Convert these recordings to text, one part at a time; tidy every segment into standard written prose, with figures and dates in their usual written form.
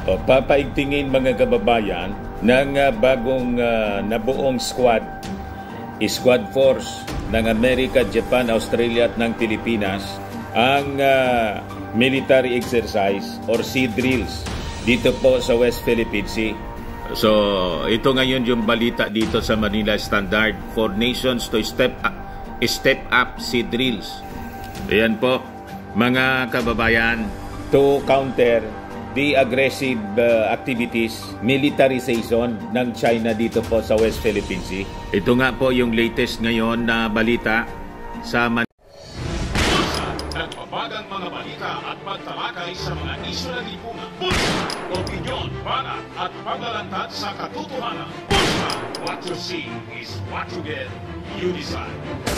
O papaigtingin mga kababayan ng bagong nabuong squad force ng Amerika, Japan, Australia at ng Pilipinas ang military exercise or sea drills dito po sa West Philippine Sea. So ito ngayon yung balita dito sa Manila Standard for nations to step up sea drills. Ayan po mga kababayan, to counter the aggressive activities, militarization ng China dito po sa West Philippine Sea. Ito nga po yung latest ngayon na balita sa nagbabagang mga balita at pagtalakay sa mga isyu na lipunan. Bulsa, opinyon, banat at paglalantad sa katotohanan. Bulsa, what you see is what you get. You decide.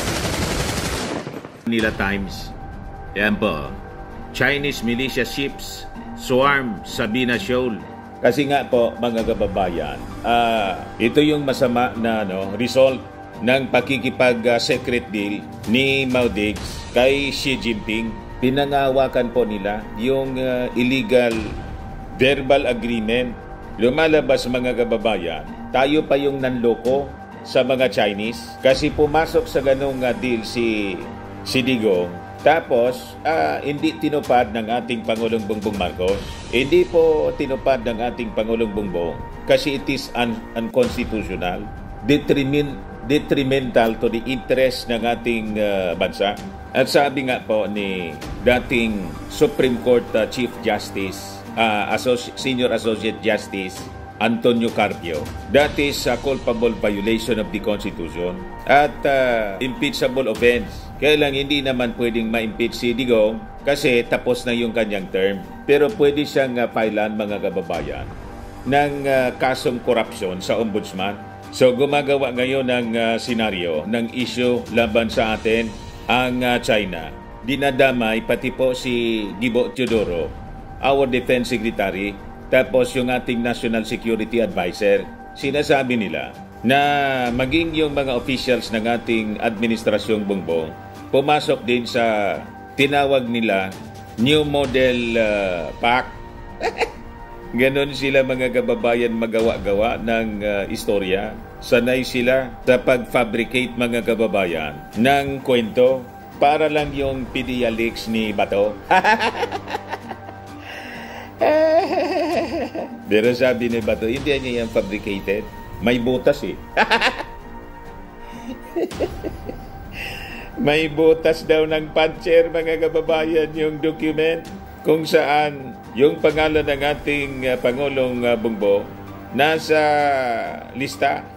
Manila Times. Yan po. Chinese militia ships swarm Sabina Shoal. Kasi nga po mga kababayan, ito yung masama na result ng pakikipag-secret deal ni Mao Diggs kay Xi Jinping. Pinangawakan po nila yung illegal verbal agreement. Lumalabas mga kababayan, tayo pa yung nanloko sa mga Chinese kasi pumasok sa ganong deal si Digong. Tapos, hindi tinupad ng ating Pangulong Bongbong Marcos. Hindi po tinupad ng ating Pangulong Bongbong kasi it is unconstitutional, detrimental to the interest ng ating bansa. At sabi nga po ni dating Supreme Court Chief Justice, Senior Associate Justice Antonio Carpio, that is a culpable violation of the Constitution at impeachable offense. Kaya lang hindi naman pwedeng ma-impeach si Digong kasi tapos na yung kanyang term. Pero pwede siyang filean mga kababayan ng kasong korupsyon sa ombudsman. So gumagawa ngayon ng senaryo ng issue laban sa atin ang China. Dinadamay pati po si Gibo Teodoro, our Defense Secretary, tapos yung ating National Security Advisor. Sinasabi nila na maging yung mga officials ng ating administrasyong Bongbong pumasok din sa tinawag nila New Model PAC. Ganon sila mga kababayan magawa-gawa ng istorya. Sanay sila sa pag-fabricate mga kababayan ng kwento para lang yung PDLX ni Bato. Pero sabi ni Bato, hindi niya yung fabricated. May butas eh. May butas daw ng puncher mga kababayan yung document kung saan yung pangalan ng ating Pangulong Bongbong nasa lista.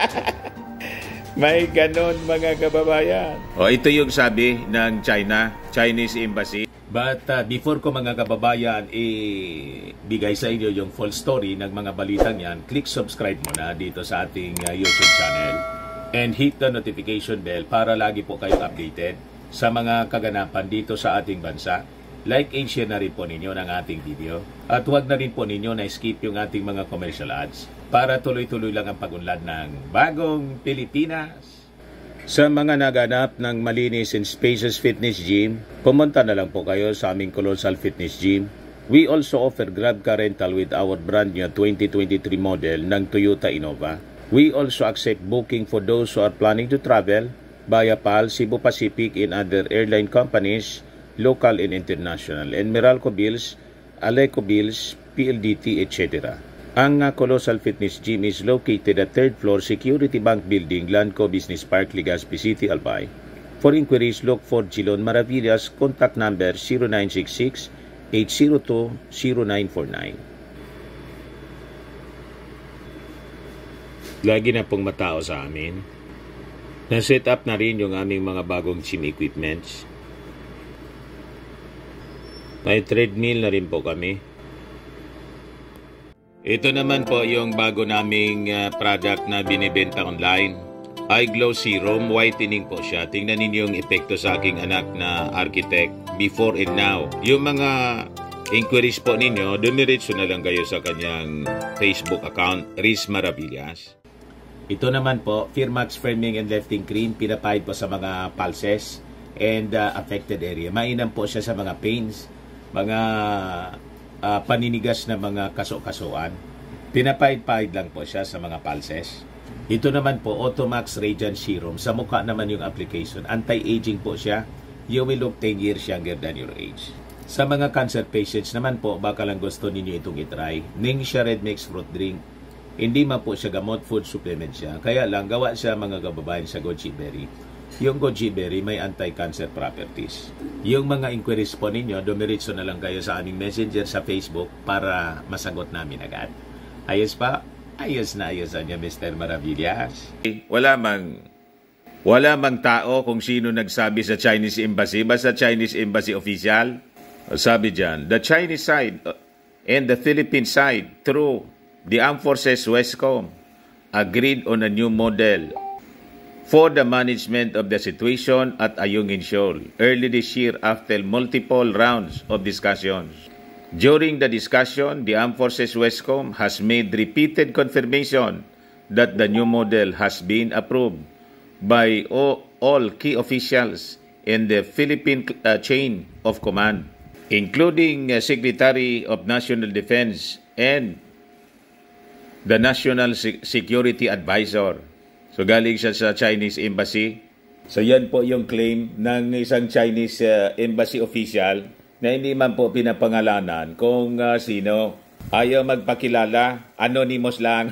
May ganon mga kababayan. Ito yung sabi ng Chinese Embassy. But before ko mga kababayan ibigay sa inyo yung full story ng mga balitang yan, click subscribe muna dito sa ating YouTube channel and hit the notification bell para lagi po kayong updated sa mga kaganapan dito sa ating bansa. Like and share na rin po ninyo ng ating video at huwag na rin po ninyo na skip yung ating mga commercial ads para tuloy-tuloy lang ang pag-unlad ng bagong Pilipinas. Sa mga naganap ng malinis and spacious fitness gym, pumunta na lang po kayo sa aming Colossal Fitness Gym. We also offer Grab car rental with our brand new 2023 model ng Toyota Innova. We also accept booking for those who are planning to travel via PAL, Cebu Pacific and other airline companies, local and international, and Meralco Bills, Aleco Bills, PLDT, etc. Ang Colossal Fitness Gym is located at 3rd floor Security Bank Building, Lanco Business Park, Legazpi City, Albay. For inquiries, look for Gilon Maravillas. Contact number 0966-802-0949. Lagi na pong matao sa amin. Na-set up na rin yung aming mga bagong gym equipments. May treadmill na rin po kami. Ito naman po yung bago naming product na binibenta online. iGlow Serum, whitening po siya. Tingnan ninyo yung epekto sa aking anak na architect before and now. Yung mga inquiries po ninyo, dumiretso na lang kayo sa kanyang Facebook account, Riz Maravillas. Ito naman po, Firmax Firming and Lifting Cream, pinapahid po sa mga pulses and affected area. Mainam po siya sa mga pains, mga paninigas na mga kaso-kasuan. Pinapahid-pahid lang po siya sa mga pulses. Ito naman po, Automax Radiant Serum. Sa mukha naman yung application. Anti-aging po siya. You will look 10 years younger than your age. Sa mga cancer patients naman po, baka lang gusto ninyo itong itry. Ningxia Red Mix Fruit Drink. Hindi man po siya gamot, food supplement siya. Kaya lang, gawa siya mga kababayan sa goji berry. Yung goji berry may anti-cancer properties. Yung mga inquiries po ninyo, dumiritso na lang kayo sa aming messenger sa Facebook para masagot namin agad. Ayos pa? Ayos na ayos niya, Mr. Maravillas. Wala mang tao kung sino nagsabi sa Chinese Embassy, basta Chinese Embassy official. Sabi dyan, the Chinese side and the Philippine side through the Armed Forces Westcom agreed on a new model for the management of the situation at Ayungin Shoal early this year after multiple rounds of discussions. During the discussion, the Armed Forces Westcom has made repeated confirmation that the new model has been approved by all key officials in the Philippine chain of command, including Secretary of National Defense and the National Security Advisor. So galing siya sa Chinese Embassy. So yan po yung claim ng isang Chinese Embassy official na hindi man po pinapangalanan kung sino. Ayaw magpakilala, anonymous lang.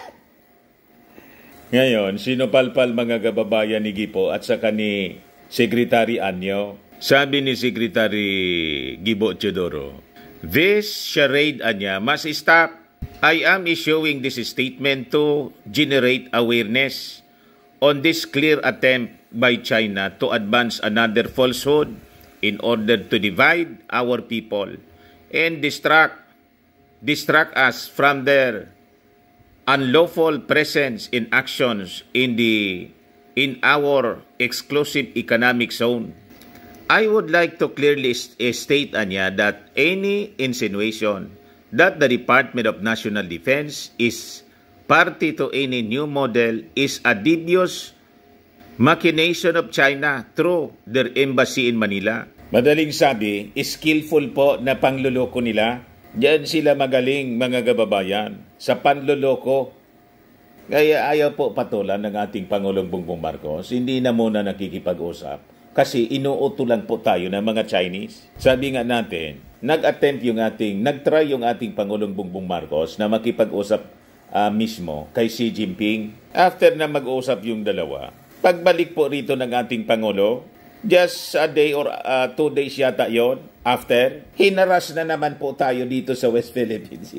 Ngayon, sinupalpal mga kababayan ni Gipo at saka ni Secretary Anyo. Sabi ni Secretary Gibo Teodoro, this charade anya must stop. I am issuing this statement to generate awareness on this clear attempt by China to advance another falsehood in order to divide our people and distract us from their unlawful presence in actions in our exclusive economic zone. I would like to clearly state anya that any insinuation that the Department of National Defense is party to any new model is a devious machination of China through their embassy in Manila. Madaling sabi, skillful po na pangluloko nila. Diyan sila magaling mga kababayan sa panluloko. Kaya ayaw po patulan ng ating Pangulong Bongbong Marcos. Hindi na muna nakikipag-usap kasi inuuto lang po tayo ng mga Chinese. Sabi nga natin, nag-try yung ating Pangulong Bongbong Marcos na makipag-usap mismo kay Xi Jinping. After na mag-usap yung dalawa, pagbalik po rito ng ating Pangulo, just a day or 2 days yata yon. After, hinaras na naman po tayo dito sa West Philippines.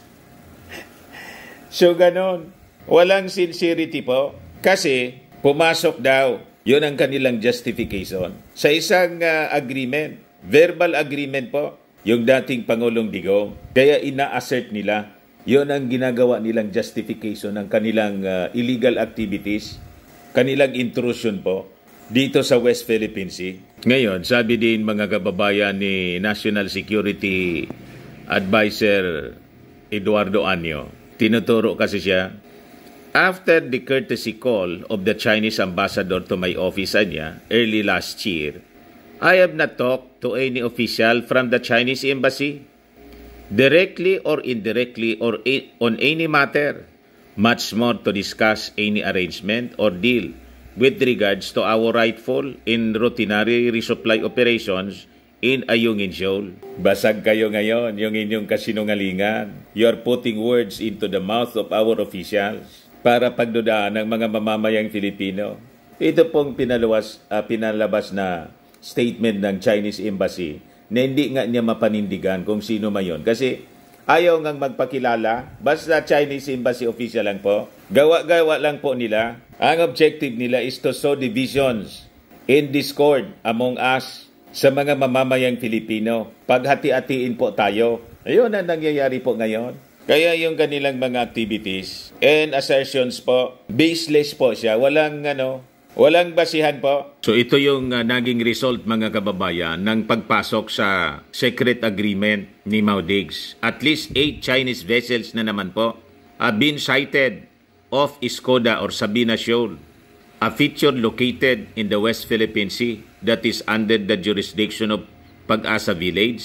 So, ganon. Walang sincerity po. Kasi, pumasok daw. Yun ang kanilang justification. Sa isang agreement, verbal agreement po, yung dating Pangulong Digong. Kaya ina-assert nila. Yun ang ginagawa nilang justification ng kanilang illegal activities, kanilang intrusion po dito sa West Philippine Sea. Ngayon, sabi din mga kababayan ni National Security Advisor Eduardo Anyo, tinuturo kasi siya, after the courtesy call of the Chinese ambassador to my office niya early last year, I have not talked to any official from the Chinese embassy, directly or indirectly or on any matter, much more to discuss any arrangement or deal with regards to our rightful and routinary resupply operations in Ayungin Shoal. Basag kayo ngayon, yung inyong kasinungalingan. You're putting words into the mouth of our officials para pagdudaan ng mga mamamayang Filipino. Ito pong pinalabas na statement ng Chinese Embassy na hindi nga niya mapanindigan kung sino man yun. Kasi ayaw ngang magpakilala, basta Chinese Embassy official lang po. Gawa-gawa lang po nila. Ang objective nila is to sow divisions and discord among us sa mga mamamayang Filipino. Paghati-hatiin po tayo. Ayun ang nangyayari po ngayon. Kaya yung kanilang mga activities and assertions po, baseless po siya. Walang basihan po. So ito yung naging result mga kababayan ng pagpasok sa secret agreement ni Mao Diggs. At least 8 Chinese vessels na naman po have been sighted off Skoda or Sabina Shoal, a feature located in the West Philippine Sea that is under the jurisdiction of Pag-asa Village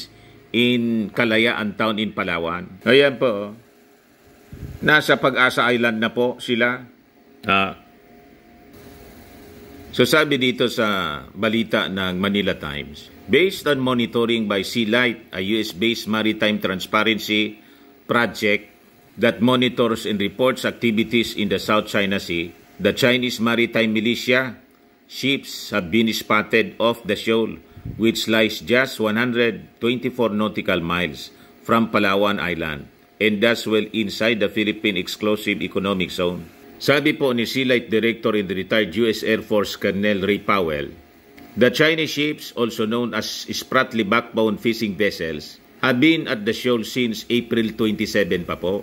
in Kalayaan Town in Palawan. Ayan po. Nasa Pag-asa Island na po sila. So sabi dito sa balita ng Manila Times, based on monitoring by Sealight, a US-based maritime transparency project that monitors and reports activities in the South China Sea, the Chinese maritime militia ships have been spotted off the shoal, which lies just 124 nautical miles from Palawan Island and thus well inside the Philippine Exclusive Economic Zone. Sabi po ni Sealight Director and retired US Air Force Colonel Ray Powell, the Chinese ships, also known as Spratly backbone fishing vessels, have been at the shoal since April 27 pa po.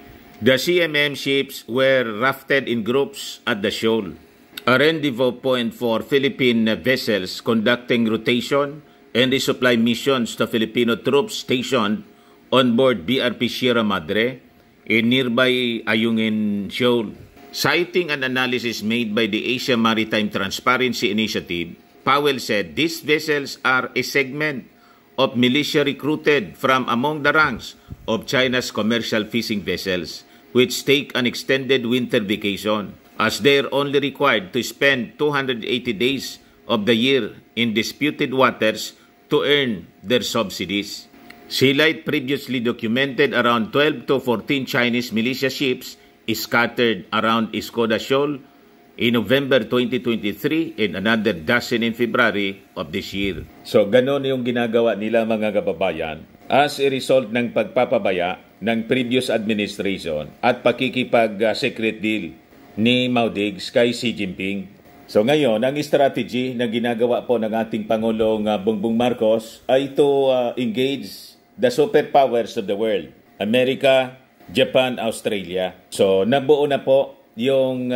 The CMM ships were rafted in groups at the shoal, a rendezvous point for Philippine vessels conducting rotation and resupply missions to Filipino troops stationed on board BRP Sierra Madre in nearby Ayungin Shoal. Citing an analysis made by the Asia Maritime Transparency Initiative, Powell said these vessels are a segment of militia recruited from among the ranks of China's commercial fishing vessels, which take an extended winter vacation, as they are only required to spend 280 days of the year in disputed waters to earn their subsidies. Sealight previously documented around 12 to 14 Chinese militia ships scattered around Escoda Shoal in November 2023 and another dozen in February of this year. So, ganon yung ginagawa nila mga kababayan as a result ng pagpapabaya ng previous administration at pakikipag-secret deal ni Mao Diggs kay Xi Jinping. So ngayon, ang strategy na ginagawa po ng ating Pangulong Bongbong Marcos ay to engage the superpowers of the world, America, Japan, Australia. So, nabuo na po yung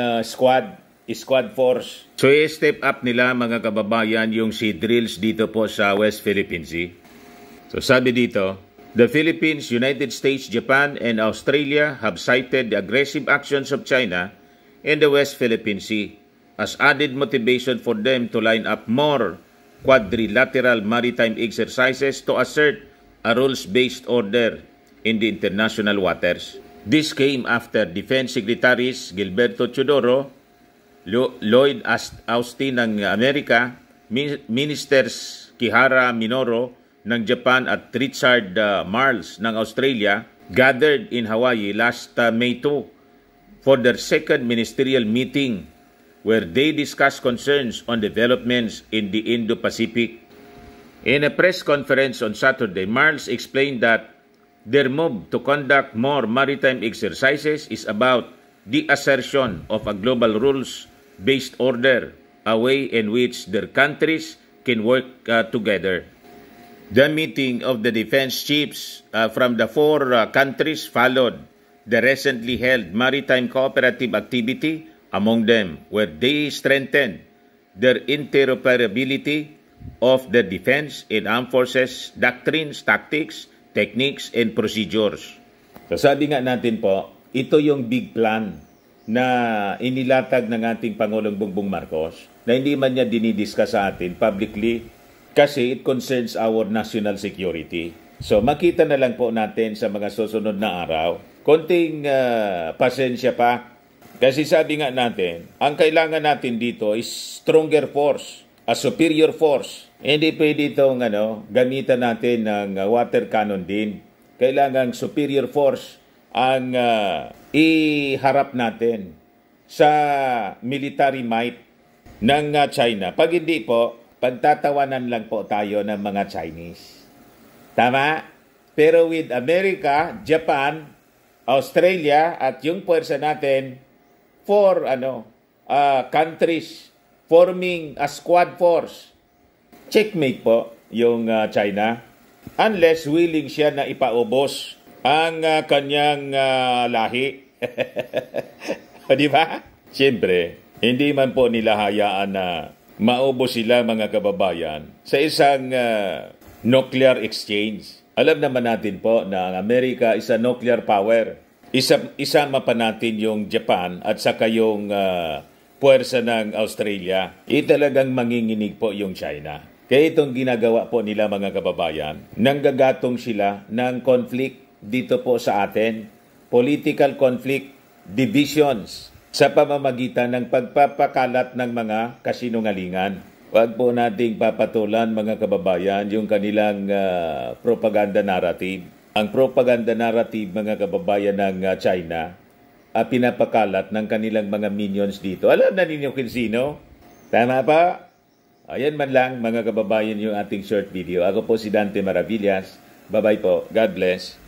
squad force. So, i-step up nila mga kababayan yung sea drills dito po sa West Philippine Sea. So, sabi dito, the Philippines, United States, Japan, and Australia have cited the aggressive actions of China in the West Philippine Sea as added motivation for them to line up more quadrilateral maritime exercises to assert a rules-based order in the international waters. This came after Defense Secretaries Gilberto Teodoro, Lloyd Austin ng Amerika, Ministers Kihara Minoru ng Japan at Richard Marles ng Australia gathered in Hawaii last May 2 for their second ministerial meeting where they discussed concerns on developments in the Indo-Pacific. In a press conference on Saturday, Marles explained that their move to conduct more maritime exercises is about the assertion of a global rules-based order, a way in which their countries can work together. The meeting of the defense chiefs from the four countries followed the recently held maritime cooperative activity among them, where they strengthened their interoperability of the defense and armed forces doctrines, tactics, techniques, and procedures. So sabi nga natin po, ito yung big plan na inilatag ng ating Pangulong Bongbong Marcos na hindi man niya dinidiscuss sa atin publicly kasi it concerns our national security. So makita na lang po natin sa mga susunod na araw. Konting pasensya pa kasi sabi nga natin, ang kailangan natin dito is stronger force, a superior force. Hindi pwede itong gamitan natin ng water cannon din. Kailangan superior force ang iharap natin sa military might ng China. Pag hindi po, pagtatawanan lang po tayo ng mga Chinese. Tama? Pero with America, Japan, Australia at yung puwersa natin, four countries forming a squad force, checkmate po yung China unless willing siya na ipaubos ang kanyang lahi. Di ba? Siyempre, hindi man po nila hayaan na maubos sila mga kababayan sa isang nuclear exchange. Alam naman natin po na ang Amerika is a nuclear power. Isama pa natin yung Japan at saka yung puwersa ng Australia. Talagang manginginig po yung China. Kaya itong ginagawa po nila mga kababayan, nanggagatong sila ng conflict dito po sa atin, political conflict, divisions, sa pamamagitan ng pagpapakalat ng mga kasinungalingan. Huwag po nating papatulan mga kababayan yung kanilang propaganda narrative. Ang propaganda narrative mga kababayan ng China, pinapakalat ng kanilang mga minions dito. Alam na ninyo kung sino? Tama pa? Ayan man lang mga kababayan yung ating short video. Ako po si Dante Maravillas. Bye-bye po. God bless.